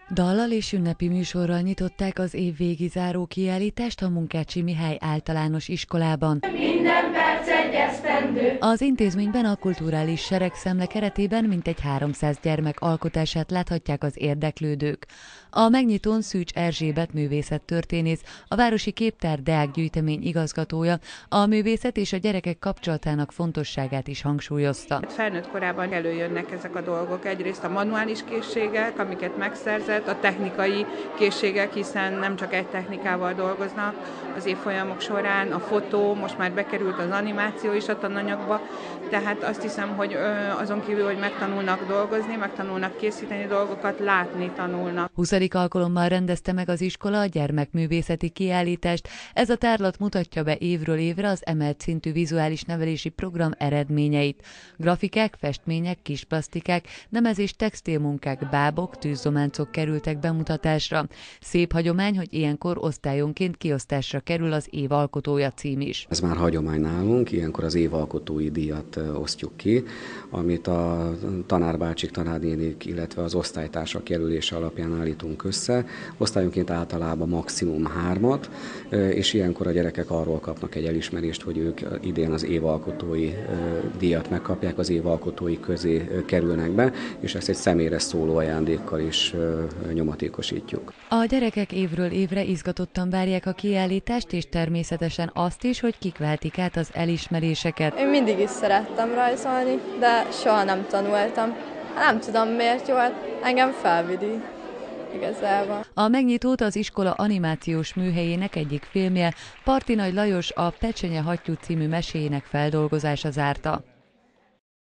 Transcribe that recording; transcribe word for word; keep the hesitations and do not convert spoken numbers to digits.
Dallal és ünnepi műsorral nyitották az évvégi záró kiállítást a Munkácsi Mihály Általános Iskolában. Minden perc egy esztendő. Az intézményben a kulturális seregszemle keretében mintegy háromszáz gyermek alkotását láthatják az érdeklődők. A megnyitón Szűcs Erzsébet művészettörténész, a Városi Képtár Deák gyűjtemény igazgatója a művészet és a gyerekek kapcsolatának fontosságát is hangsúlyozta. Felnőtt korában előjönnek ezek a dolgok. Egyrészt a manuális készségek, amiket megszerzett, a technikai készségek, hiszen nem csak egy technikával dolgoznak az évfolyamok során, a fotó, most már bekerült az animáció is a tananyagba, tehát azt hiszem, hogy azon kívül, hogy megtanulnak dolgozni, megtanulnak készíteni dolgokat, látni tanulnak. huszadik alkalommal rendezte meg az iskola a gyermekművészeti kiállítást. Ez a tárlat mutatja be évről évre az emelt szintű vizuális nevelési program eredményeit. Grafikák, festmények, kisplasztikák, nemez- és textilmunkák, bábok, tűzzománcok kerültek bemutatásra. Szép hagyomány, hogy ilyenkor osztályonként kiosztásra kerül az év alkotója cím is. Ez már hagyomány nálunk, ilyenkor az év alkotói díjat osztjuk ki, amit a tanárbácsik, tanárnénik, illetve az osztálytársak jelölése alapján állítunk össze. Osztályonként általában maximum hármat, és ilyenkor a gyerekek arról kapnak egy elismerést, hogy ők idén az év alkotói díjat megkapják, az év alkotói közé kerülnek be, és ezt egy személyre szóló ajándékkal is nyomatékosítjuk. A gyerekek évről évre izgatottan várják a kiállítást, és természetesen azt is, hogy kik vehetik át az elismeréseket. Én mindig is szerettem rajzolni, de soha nem tanultam. Nem tudom miért, jó, hát engem felvidi igazából. A megnyitót az iskola animációs műhelyének egyik filmje, Parti Nagy Lajos a Pecsenye hattyú című meséjének feldolgozása zárta.